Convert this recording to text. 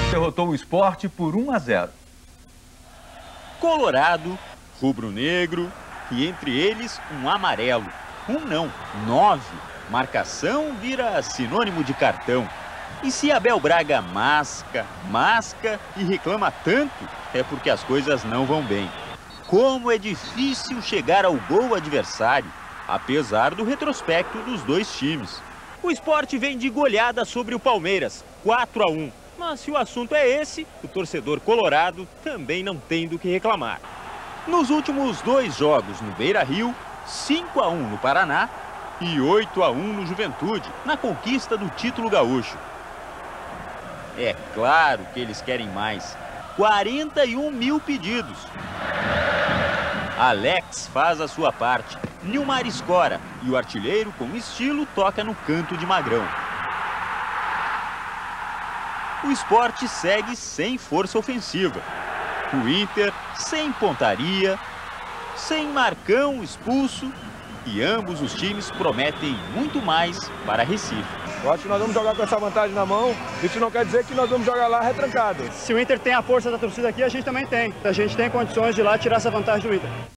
derrotou o Sport por 1-0. Colorado, rubro-negro e entre eles um amarelo. Um não, 9. Marcação vira sinônimo de cartão. E se Abel Braga masca e reclama tanto, é porque as coisas não vão bem. Como é difícil chegar ao gol adversário, apesar do retrospecto dos dois times. O Sport vem de goleada sobre o Palmeiras, 4-1. Mas se o assunto é esse, o torcedor colorado também não tem do que reclamar. Nos últimos 2 jogos no Beira-Rio, 5-1 no Paraná e 8-1 no Juventude, na conquista do título gaúcho. É claro que eles querem mais. 41 mil pedidos. Alex faz a sua parte. Nilmar escora e o artilheiro, com estilo, toca no canto de Magrão. O Sport segue sem força ofensiva. O Inter sem pontaria, sem Marcão expulso. E ambos os times prometem muito mais para Recife. Eu acho que nós vamos jogar com essa vantagem na mão. Isso não quer dizer que nós vamos jogar lá retrancado. Se o Inter tem a força da torcida aqui, a gente também tem. A gente tem condições de ir lá tirar essa vantagem do Inter.